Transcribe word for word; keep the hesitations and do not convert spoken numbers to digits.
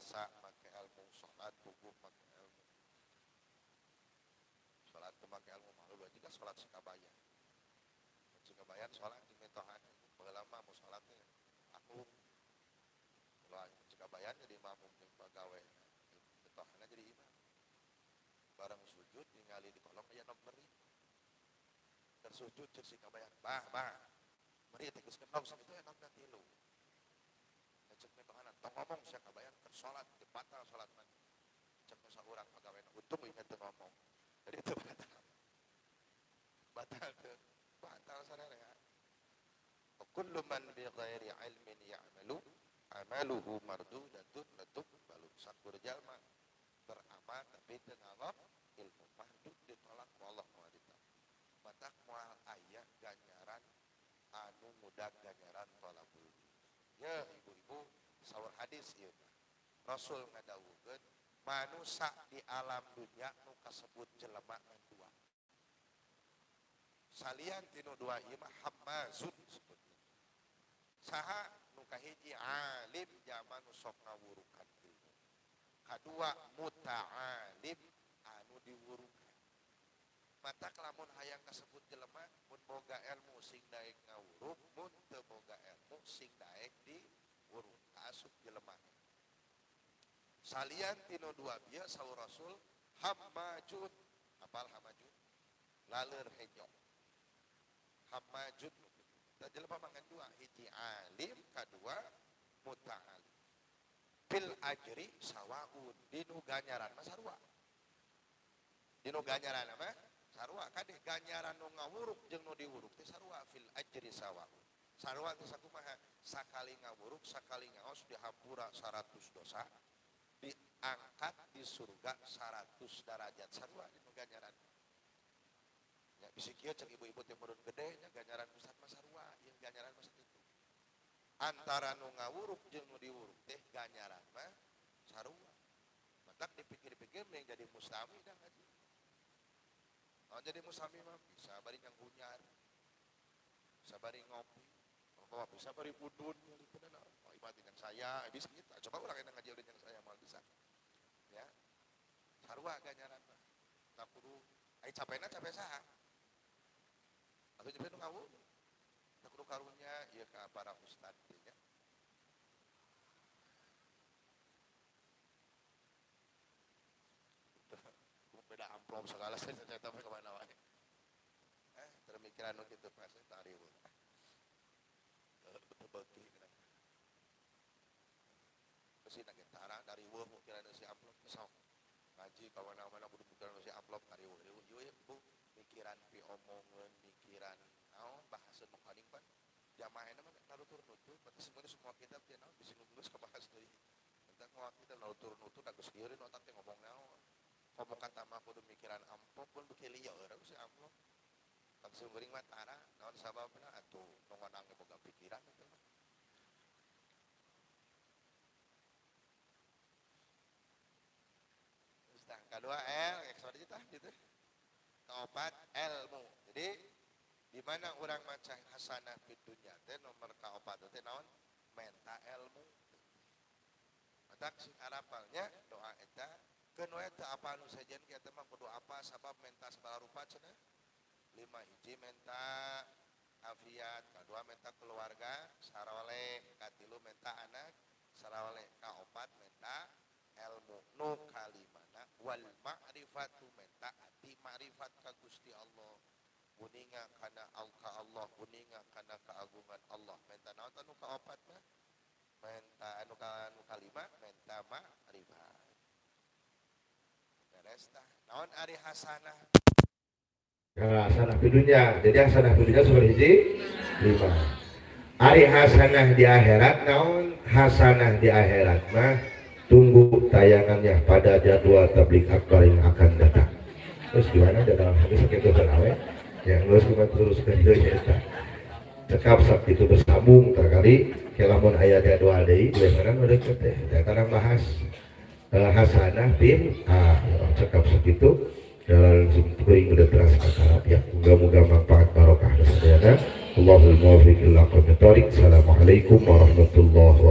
puasa pakai ilmu, sholat puguh pakai ilmu, sholat pakai ilmu malu juga sholat sekabayan, sekabayan sholat di metohan, lama mau sholatnya aku, kalau sekabayan jadi makmum yang pegawai, metohannya jadi imam, bareng sujud ningali di kolong aja nomeri, tersujud cek sekabayan, bah bah, meri tegus kenong itu enak nanti lu. Cek metohanan, tong ngomong siya kabayan ke sholat, di batal sholat mana cek nusa urang pegawai untung ingat tuh ngomong jadi itu batal batal tuh batal saudara ya. Kullu man bi ghairi ilmin ya'malu amaluhu mardudatun latuqbalu. Sakur jalma beramal tapi teu ngalap ilmu mardud ditolak ku Allah moal ditolak. Matak moal aya ganjaran anu mudah ganjaran tolabul. Ya ibu-ibu sawar hadis ieu Rasul ngadawukeun manusia di alam dunia nu kasebut jelema nu dua. Salian tinu dua ieu mah hammazun sebutna. Saha nu kahiji alim jaman nu sok ngawurukan ilmu. Kadua muta'alim anu diwurukan. Matak lamun hayang kasebut jelema mun boga ilmu sing daek ngawuruk, mun teu boga ilmu sing daek diwuruk asup jelema. Salian tinu dua bieu saur Rasul hammajun, apal hammajun? Laleur hejo. Hammajun da jelema mangan dua, hiji alim, kadua muta'alim. Fil ajri sawaun, dinu ganjaran mah sarua. Dinu ganjaran mah sarua kadeh ganjaran nu ngawuruk jeung nu diwuruk teh sarua fil ajri sawaun. Sarua teh sakumaha? Sakali ngawuruk sakali ngaos dihampura seratus dosa, diangkat di surga seratus derajat sarua dinu ganjaran. Ya bisi kieu cek ibu-ibu teh meureun gede nya ganjaran pusat mah sarua, ieu ganjaran mah sakitu. Antara nu ngawuruk jeung nu diwuruk teh ganjaran mah sarua. Matak dipikir-pikir mending jadi mustami dah ngaji. Oh, jadi musami mah bisa bari yang hunyar, bisa bari ngopi, oh, bisa bari budun, oh, ibatin yang saya, bisa kita, coba ulang yang ngaji yang saya mal bisa, ya, sarua ganjaran mah, tak kudu, ay capekna capek sah, atau capek nu ngawur, tak kudu karunya, iya ka para ustad, ya. Beda amplop segala saya cerita ke mana wae. Eh, termikiran nu kitu pas tari we. Betul beuki kana. Besi na gentara dari weuh mikiran si amplop sok. Ngaji ka mana-mana kudu mikiran si amplop dari weuh. Ieu ieu mikiran pi omongeun, mikiran naon bahasa makaning pan. Jamaahna mah narutur nutut, berarti semuanya semua kitab teh naon bisi nunggus ka bahas deui. Entar moal kita narutur nutut da geus ieu otak teh ngomong naon. Komo kata mah kudu mikiran amplop pun beuki lieu urang si amplop. Langsung geuring mah tara, naon sababna atuh nu ngonang boga pikiran itu mah. Terus tah kadua L, eksor tah gitu. Kaopat ilmu. Jadi di mana urang maca hasanah fid dunya teh nomor kaopat teh naon? Menta ilmu. Matak sing arapalnya doa eta keun we teu apa anu sajen kieu teh mah kudu apa sabab menta sabala rupa cenah. Lima hiji menta afiat, kadua menta keluarga, sarawaleh, katilu menta anak, sarawaleh kaopat menta ilmu. Nu kalimana wal ma'rifatu menta ati ma'rifat ka Gusti Allah. Kuninga kana ka Allah, kuninga kana keagungan Allah. Menta naon anu kaopat mah? Menta anu anu kalima menta ma'rifat. Naon ari hasanah? Hasanah di dunia. Jadi hasanah di dunia seperti hiji lima. Ari hasanah di akhirat naon? Hasanah di akhirat mah tunggu tayangannya pada jadwal tabligh akbar yang akan datang. Terus gimana dalam hadis kita terawih? Yang terus kita teruskan deui eta. Cekap sak itu bersambung terkali kelamun aya jadwal deui biasana nu deukeut teh. Eta kadang bahas Uh, hasanah bin ah cakap segitu dalam kuring udah terasa akarab ya, moga-moga manfaat barokah dan sadayana. Allahul muwaffiq ila aqwamit thoriq. Assalamualaikum warahmatullahi wabarakatuh.